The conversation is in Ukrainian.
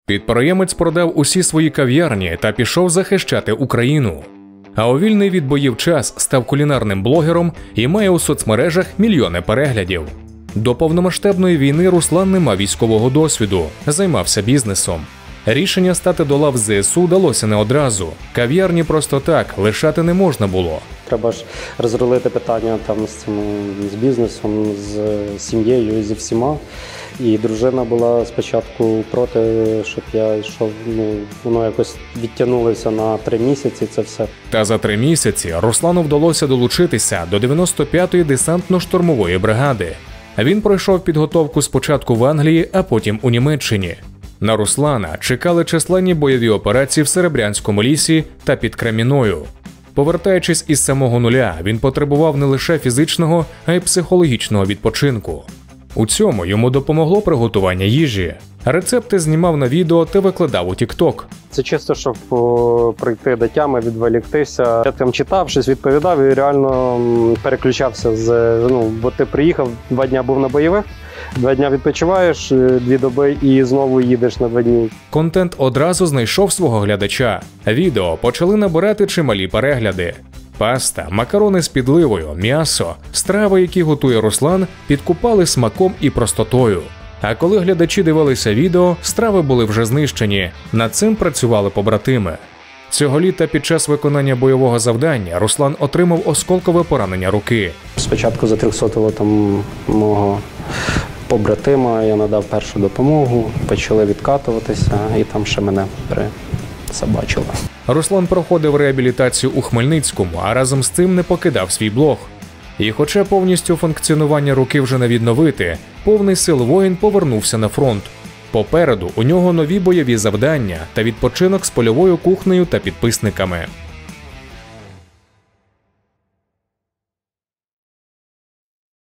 Підприємець продав усі свої кав'ярні та пішов захищати Україну. А у вільний від боїв час став кулінарним блогером і має у соцмережах мільйони переглядів. До повномасштабної війни Руслан не мав військового досвіду, займався бізнесом. Рішення стати до лав ЗСУ далося не одразу. Кав'ярні просто так лишати не можна було. Треба ж розрулити питання з бізнесом, з сім'єю, зі всіма. І дружина була спочатку проти, щоб я йшов, воно якось відтягнулося на 3 місяці це все. Та за 3 місяці Руслану вдалося долучитися до 95-ї десантно-штурмової бригади. Він пройшов підготовку спочатку в Англії, а потім у Німеччині. На Руслана чекали численні бойові операції в Серебрянському лісі та під Кремінною. Повертаючись із самого нуля, він потребував не лише фізичного, а й психологічного відпочинку. У цьому йому допомогло приготування їжі. Рецепти знімав на відео та викладав у TikTok. Це чисто, щоб прийти до тями, відволіктися. Я там читав, щось відповідав і реально переключався бо ти приїхав, 2 дні був на бойових, 2 дні відпочиваєш, 2 доби і знову їдеш на 2 дні. Контент одразу знайшов свого глядача. Відео почали набирати чималі перегляди. Паста, макарони з підливою, м'ясо, страви, які готує Руслан, підкупали смаком і простотою. А коли глядачі дивилися відео, страви були вже знищені. Над цим працювали побратими. Цього літа під час виконання бойового завдання Руслан отримав осколкове поранення руки. Спочатку за 300-го мого побратима я надав першу допомогу, почали відкатуватися і там ще мене присобачило. Руслан проходив реабілітацію у Хмельницькому, а разом з цим не покидав свій блог. І хоча повністю функціонування руки вже не відновити, повний сил воїн повернувся на фронт. Попереду у нього нові бойові завдання та відпочинок з польовою кухнею та підписниками.